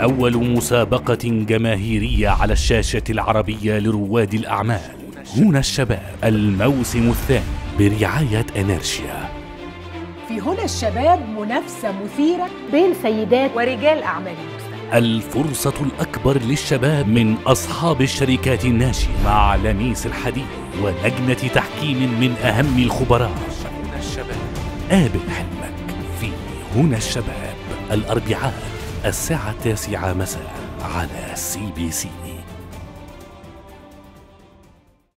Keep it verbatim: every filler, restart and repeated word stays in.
أول مسابقة جماهيرية على الشاشة العربية لرواد الأعمال. هنا الشباب الموسم الثاني برعاية إنيرشيا. في هنا الشباب منافسة مثيرة بين سيدات ورجال أعمال. الفرصة الأكبر للشباب من أصحاب الشركات الناشئة مع لميس الحديد ولجنة تحكيم من أهم الخبراء. هنا الشباب، قابل حلمك في هنا الشباب، الأربعاء الساعة التاسعة مساء على سي بي سي.